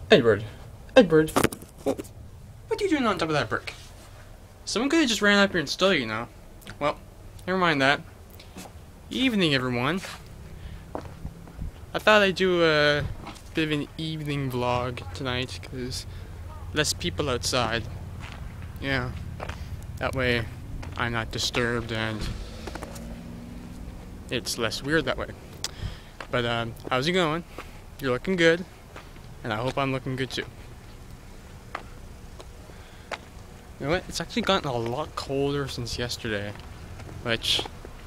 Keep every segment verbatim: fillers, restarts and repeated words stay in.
Edward. Edward. What are you doing on top of that brick? Someone could have just ran up here and stole you, you know. Well, never mind that. Evening, everyone. I thought I'd do a bit of an evening vlog tonight, because less people outside. Yeah. That way, I'm not disturbed and it's less weird that way. But, um, how's it going? You're looking good. And I hope I'm looking good too. You know what? It's actually gotten a lot colder since yesterday, which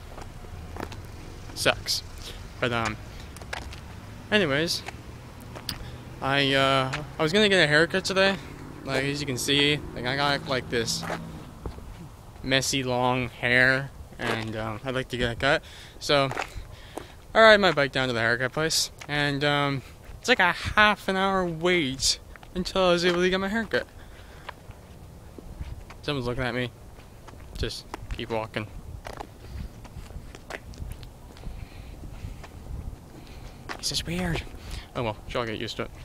sucks. But um, anyways, I uh, I was gonna get a haircut today. Like as you can see, like I got like this messy long hair, and um, I'd like to get a cut. So I ride my bike down to the haircut place, and um. It's like a half an hour wait until I was able to get my haircut. Someone's looking at me. Just keep walking. This is weird. Oh well, sure, I'll get used to it.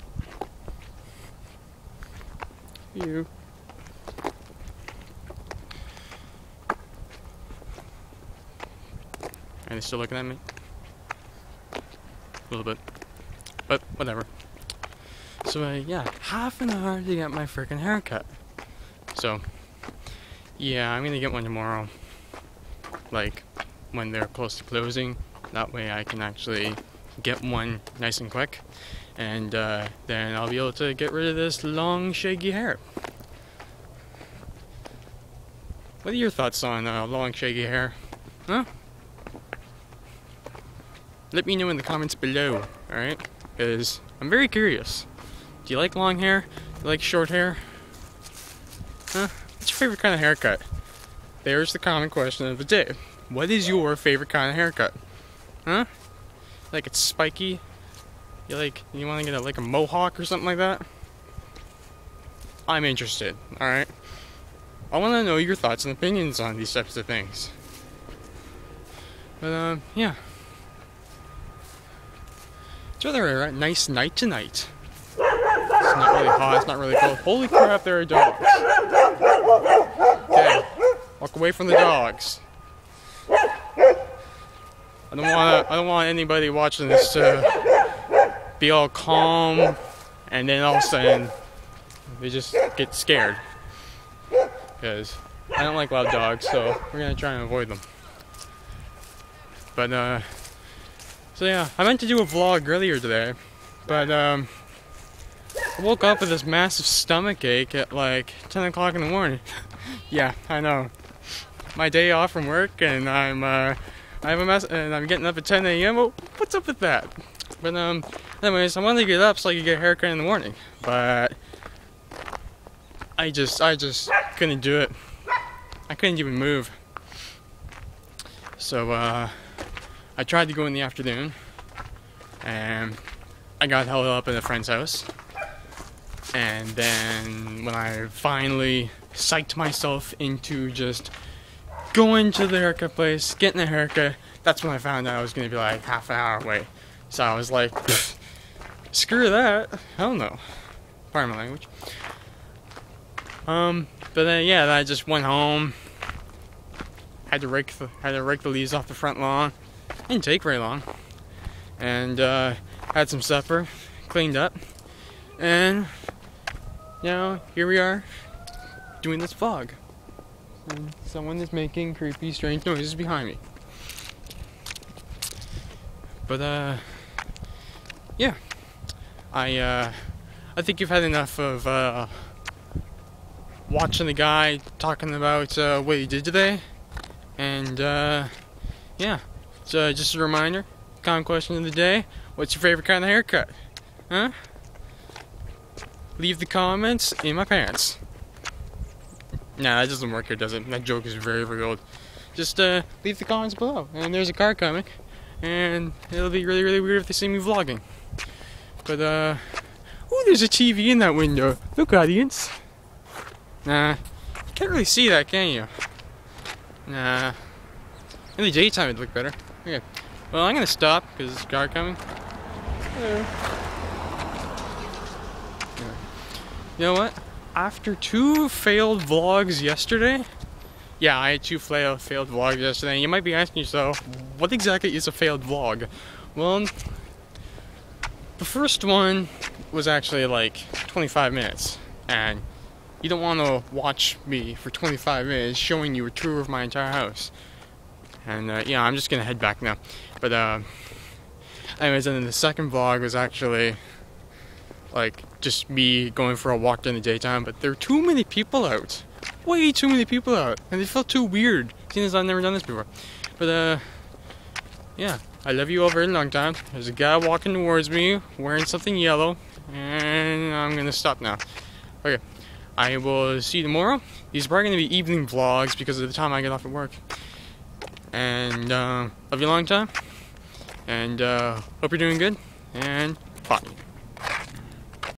You. And they're still looking at me? A little bit. But whatever. So uh, yeah, half an hour to get my freaking haircut. So yeah, I'm gonna get one tomorrow. Like when they're close to closing. That way I can actually get one nice and quick, and uh, then I'll be able to get rid of this long shaggy hair. What are your thoughts on uh, long shaggy hair? Huh? Let me know in the comments below. All right. Because I'm very curious. Do you like long hair? Do you like short hair? Huh? What's your favorite kind of haircut? There's the common question of the day. What is your favorite kind of haircut? Huh? Like it's spiky? You like, you want to get a, like a mohawk or something like that? I'm interested, alright? I want to know your thoughts and opinions on these types of things. But, um, yeah. It's rather a nice night tonight. It's not really hot, it's not really cold. Holy crap, there are dogs. Okay, walk away from the dogs. I don't want I don't want anybody watching this to be all calm and then all of a sudden they just get scared. Because I don't like loud dogs, so we're gonna try and avoid them. But uh So yeah, I meant to do a vlog earlier today, but um, I woke up with this massive stomach ache at like ten o'clock in the morning. Yeah, I know. My day off from work, and I'm uh, I have a mess, and I'm getting up at ten A M Well, what's up with that? But um, anyways, I wanted to get up so I could get a haircut in the morning, but I just I just couldn't do it. I couldn't even move. So uh. I tried to go in the afternoon, and I got held up at a friend's house. And then when I finally psyched myself into just going to the haircut place, getting a haircut, that's when I found out I was going to be like half an hour away. So I was like, screw that, hell no. Pardon my language. Um, but then yeah, then I just went home, had to rake the, had to rake the leaves off the front lawn. Didn't take very long, and uh, had some supper, cleaned up, and you know, here we are doing this vlog. And someone is making creepy, strange noises behind me. But uh, yeah, I uh, I think you've had enough of uh, watching the guy talking about uh, what he did today, and uh, yeah. So, just a reminder, common question of the day, what's your favorite kind of haircut? Huh? Leave the comments in my pants. Nah, that doesn't work here, does it? That joke is very, very old. Just uh, leave the comments below. And there's a car coming, and it'll be really, really weird if they see me vlogging. But, uh, oh, there's a T V in that window. Look, audience. Nah, you can't really see that, can you? Nah. In the daytime, it'd look better. Okay. Well, I'm gonna stop because there's a car coming. Hello. You know what? After two failed vlogs yesterday, yeah, I had two failed failed vlogs yesterday. You might be asking yourself, what exactly is a failed vlog? Well, the first one was actually like twenty-five minutes, and you don't want to watch me for twenty-five minutes showing you a tour of my entire house. And uh, yeah, I'm just gonna head back now. But uh, anyways, and then the second vlog was actually like just me going for a walk during the daytime. But there were too many people out, way too many people out, and it felt too weird, seeing as I've never done this before. But uh, yeah. I love you all very long time. There's a guy walking towards me wearing something yellow, and I'm gonna stop now. Okay, I will see you tomorrow. These are probably gonna be evening vlogs because of the time I get off at work. And uh, love you a long time, and uh, hope you're doing good, and bye.